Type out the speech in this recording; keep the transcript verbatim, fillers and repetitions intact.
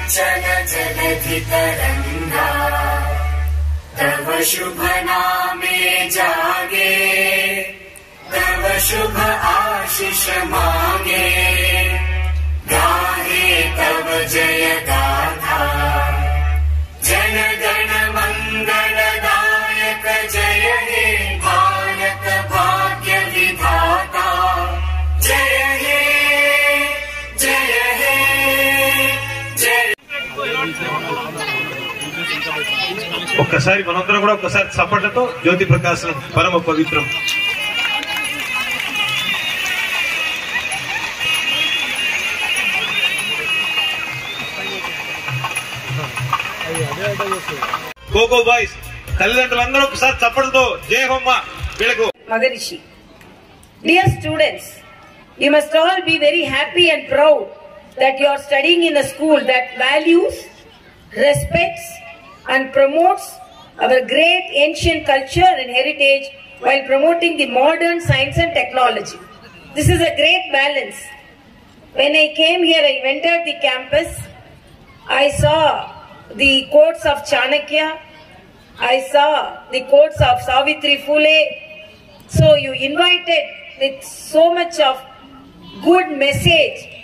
चल जलधि तरंगा तव शुभ नामे जागे तव शुभ आशीष मांगे गाहे तव जय गाथा जन गण मंगलदायक जय हे भारत भाग्य विधाता जय हे जय हे जय ఒక్కసారి మనందరం కూడా ఒక్కసారి చప్పట్లతో జ్యోతి ప్రకాశం పరమ పవిత్రం. కోకో బాయ్స్ తల్లిదండ్రులందరూ ఒకసారి చప్పట్లతో జై హోమ్మ వీళ్ళకు. Maharishi. Dear students, you must all be very happy and proud that you are studying in a school that values, respects and promotes our great ancient culture and heritage while promoting the modern science and technology. This is a great balance. When I came here, I entered the campus. I saw the quotes of Chanakya. I saw the quotes of Savitri Phule. So you invited with so much of good message